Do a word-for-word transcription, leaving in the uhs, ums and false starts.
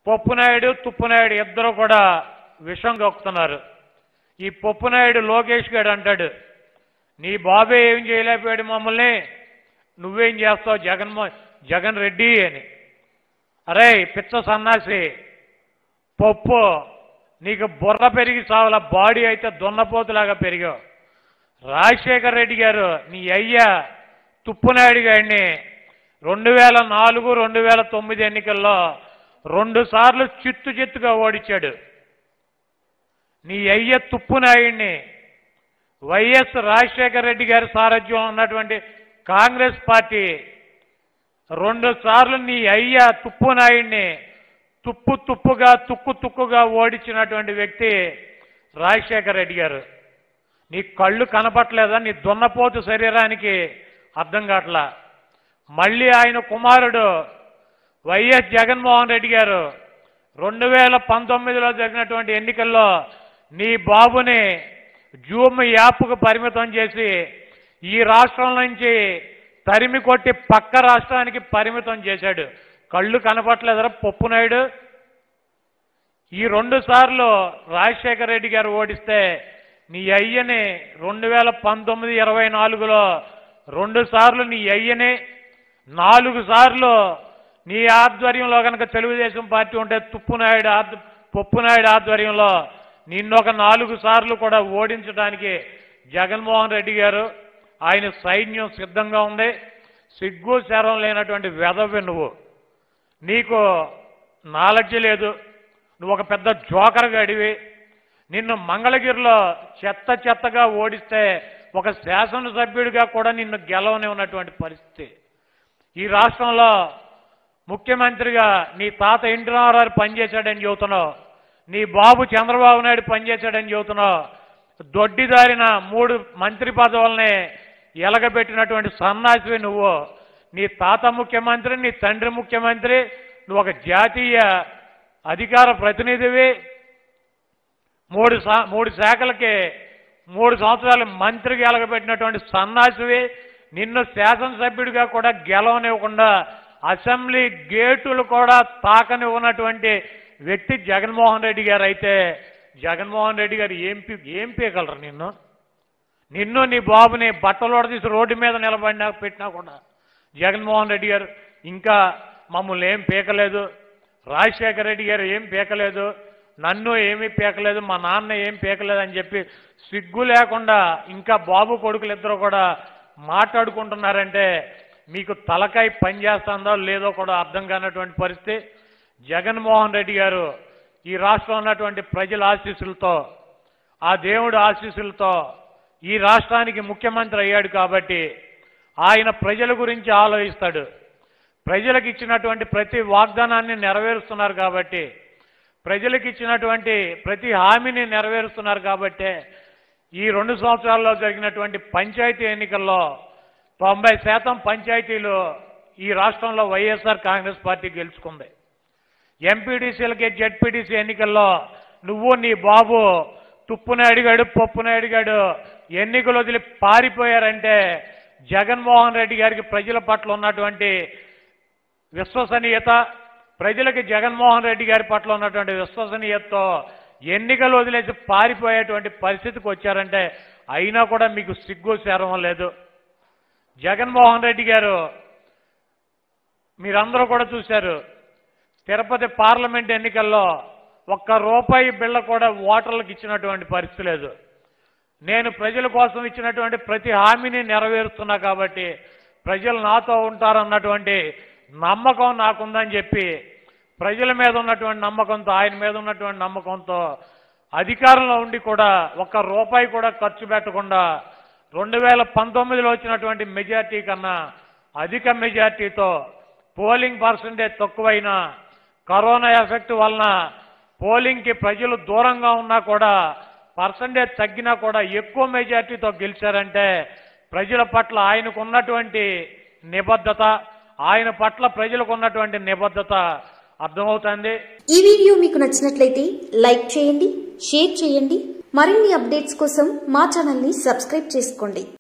పొప్పునాయుడు తుప్పునాయుడు ఇద్దరు కూడా విషం కక్కుతున్నారు. ఈ పొప్పునాయుడు లోకేష్ గారు అంటాడు, నీ బాబే ఏం చేయలేకపోయాడు మమ్మల్ని, నువ్వేం చేస్తావు జగన్మో జగన్ రెడ్డి అని. అరే పిచ్చ సన్నాసి, పప్పు నీకు బుర్ర పెరిగి చావల, బాడీ అయితే దున్నపోతులాగా పెరిగావు. రాజశేఖర రెడ్డి గారు నీ అయ్యా తుప్పునాయుడు గారిని రెండు వేల నాలుగు రెండు వేల తొమ్మిది ఎన్నికల్లో రెండు సార్లు చిత్తు చిత్తుగా ఓడించాడు. నీ అయ్య తుప్పునాయుడిని వైఎస్ రాజశేఖర రెడ్డి గారి సారథ్యం ఉన్నటువంటి కాంగ్రెస్ పార్టీ రెండు సార్లు నీ అయ్య తుప్పునాయుడిని తుప్పు తుప్పుగా తుక్కు తుక్కుగా ఓడించినటువంటి వ్యక్తి రాజశేఖర రెడ్డి గారు. నీ కళ్ళు కనపట్లేదా? నీ దున్నపోతు శరీరానికి అర్థం కావట్లా. మళ్ళీ ఆయన కుమారుడు వైఎస్ జగన్మోహన్ రెడ్డి గారు రెండు వేల పంతొమ్మిదిలో జరిగినటువంటి ఎన్నికల్లో నీ బాబుని జూమ్ యాప్కు పరిమితం చేసి ఈ రాష్ట్రం నుంచి తరిమి కొట్టి పక్క రాష్ట్రానికి పరిమితం చేశాడు. కళ్ళు కనపట్లేదరా పొప్పునాయుడు? ఈ రెండు సార్లు రాజశేఖర రెడ్డి గారు ఓడిస్తే నీ అయ్యని రెండు వేల పంతొమ్మిది ఇరవై నాలుగులో రెండు సార్లు నీ అయ్యని, నాలుగు సార్లు నీ ఆధ్వర్యంలో కనుక తెలుగుదేశం పార్టీ ఉంటే తుప్పునాయుడు ఆద్ పొప్పునాయుడు ఆధ్వర్యంలో నిన్నొక నాలుగు సార్లు కూడా ఓడించడానికి జగన్మోహన్ రెడ్డి గారు ఆయన సైన్యం సిద్ధంగా ఉంది. సిగ్గు శరం లేనటువంటి వెధవి నువ్వు. నీకు నాలెడ్జ్ లేదు, నువ్వు ఒక పెద్ద జోకర్ గడివి. నిన్ను మంగళగిరిలో చెత్త చెత్తగా ఓడిస్తే ఒక శాసనసభ్యుడిగా కూడా నిన్ను గెలవని ఉన్నటువంటి పరిస్థితి. ఈ రాష్ట్రంలో ముఖ్యమంత్రిగా నీ తాత ఎన్టీ రామారావు పనిచేశాడని చెబుతున్నావు, నీ బాబు చంద్రబాబు నాయుడు పనిచేశాడని చెబుతున్నావు. దొడ్డిదారిన మూడు మంత్రి పదవుల్ని ఎలగబెట్టినటువంటి సన్నాసివి నువ్వు. నీ తాత ముఖ్యమంత్రి, నీ తండ్రి ముఖ్యమంత్రి, నువ్వు ఒక జాతీయ అధికార ప్రతినిధివి. మూడు శా మూడు శాఖలకి మూడు సంవత్సరాలు మంత్రికి ఎలగబెట్టినటువంటి సన్నాసివి. నిన్ను శాసనసభ్యుడిగా కూడా గెలవనివ్వకుండా అసెంబ్లీ గేటులు కూడా తాకనివ్వనటువంటి వ్యక్తి జగన్మోహన్ రెడ్డి గారు. అయితే జగన్మోహన్ రెడ్డి గారు ఏం పీ ఏం పీకలరు నిన్ను నిన్ను నీ బాబుని బట్టలోడ తీసి రోడ్డు మీద నిలబడినా పెట్టినా కూడా జగన్మోహన్ రెడ్డి గారు ఇంకా మమ్మల్ని ఏం పీకలేదు, రాజశేఖర రెడ్డి గారు ఏం పీకలేదు, నన్ను ఏమీ పీకలేదు, మా నాన్న ఏం పీకలేదు అని చెప్పి సిగ్గు లేకుండా ఇంకా బాబు కొడుకులు ఇద్దరు కూడా మాట్లాడుకుంటున్నారంటే మీకు తలకాయ పనిచేస్తుందో లేదో కూడా అర్థం కానటువంటి పరిస్థితి. జగన్మోహన్ రెడ్డి గారు ఈ రాష్ట్రంలో ఉన్నటువంటి ప్రజల ఆశీస్సులతో, ఆ దేవుడి ఆశీస్సులతో ఈ రాష్ట్రానికి ముఖ్యమంత్రి అయ్యాడు కాబట్టి ఆయన ప్రజల గురించి ఆలోచిస్తాడు. ప్రజలకు ఇచ్చినటువంటి ప్రతి వాగ్దానాన్ని నెరవేరుస్తున్నారు కాబట్టి, ప్రజలకు ఇచ్చినటువంటి ప్రతి హామీని నెరవేరుస్తున్నారు కాబట్టి ఈ రెండు సంవత్సరాల్లో జరిగినటువంటి పంచాయతీ ఎన్నికల్లో తొంభై శాతం పంచాయతీలు ఈ రాష్ట్రంలో వైఎస్ఆర్ కాంగ్రెస్ పార్టీ గెలుచుకుంది. ఎంపీడీసీలకి జెడ్పీటీసీ ఎన్నికల్లో నువ్వు నీ బాబు తుప్పునాయుడు గాడు పొప్పునాయుడు గాడు ఎన్నికలు వదిలి పారిపోయారంటే జగన్మోహన్ రెడ్డి గారికి ప్రజల పట్ల ఉన్నటువంటి విశ్వసనీయత, ప్రజలకి జగన్మోహన్ రెడ్డి గారి పట్ల ఉన్నటువంటి విశ్వసనీయతతో ఎన్నికలు వదిలేసి పారిపోయేటువంటి పరిస్థితికి వచ్చారంటే అయినా కూడా మీకు సిగ్గు శరం లేదు. జగన్మోహన్ రెడ్డి గారు మీరందరూ కూడా చూశారు, తిరుపతి పార్లమెంట్ ఎన్నికల్లో ఒక్క రూపాయి బిళ్ళ కూడా ఓటర్లకు ఇచ్చినటువంటి పరిస్థితి లేదు. నేను ప్రజల కోసం ఇచ్చినటువంటి ప్రతి హామీని నెరవేరుస్తున్నా కాబట్టి ప్రజలు నాతో ఉంటారన్నటువంటి నమ్మకం నాకుందని చెప్పి ప్రజల మీద ఉన్నటువంటి నమ్మకంతో, ఆయన మీద ఉన్నటువంటి నమ్మకంతో అధికారంలో ఉండి కూడా ఒక్క రూపాయి కూడా ఖర్చు పెట్టకుండా రెండు వేల పంతొమ్మిదిలో వచ్చినటువంటి మెజార్టీ కన్నా అధిక మెజార్టీతో పోలింగ్ పర్సంటేజ్ తక్కువైనా కరోనా ఎఫెక్ట్ వలన పోలింగ్కి ప్రజలు దూరంగా ఉన్నా కూడా పర్సంటేజ్ తగ్గినా కూడా ఎక్కువ మెజార్టీతో గెలిచారంటే ప్రజల పట్ల ఆయనకు ఉన్నటువంటి నిబద్ధత, ఆయన పట్ల ప్రజలకు ఉన్నటువంటి నిబద్ధత అర్థమవుతుంది. ఈ వీడియో మీకు నచ్చినట్లయితే లైక్ చేయండి, షేర్ చేయండి. మరిన్ని అప్డేట్స్ కోసం మా ఛానల్ ని సబ్స్క్రైబ్ చేసుకోండి.